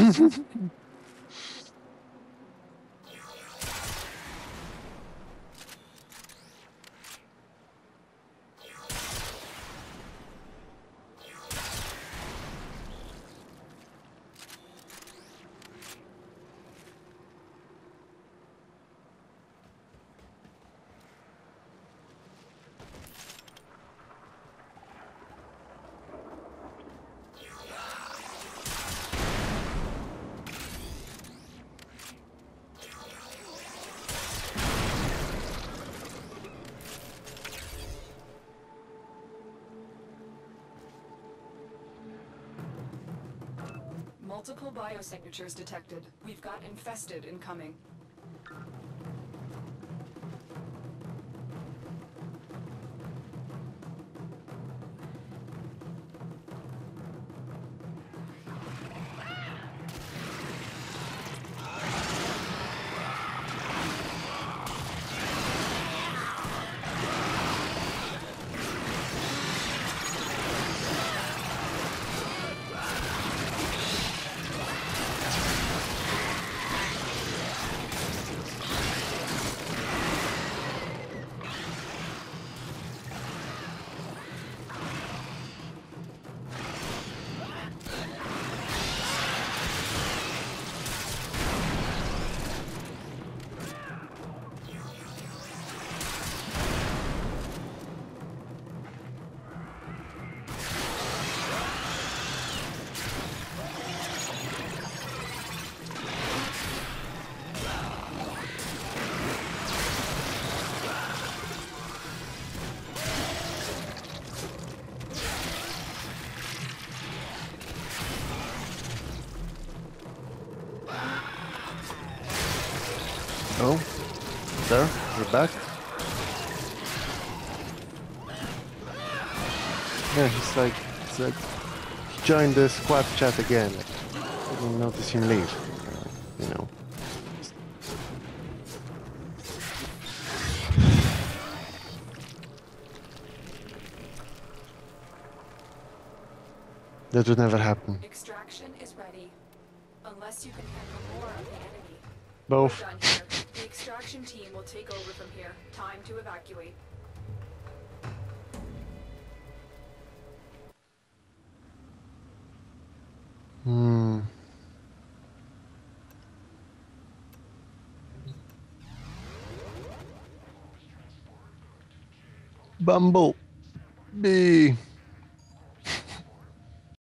Multiple biosignatures detected. We've got infested incoming. Oh, there, we're back. Yeah, he's like, he joined the squad chat again. I didn't notice him leave, you know. That would never happen. Extraction is ready. Unless you can handle more of the enemy. Both. We're done here. The extraction team will take over from here. Time to evacuate. Bumble. Bee.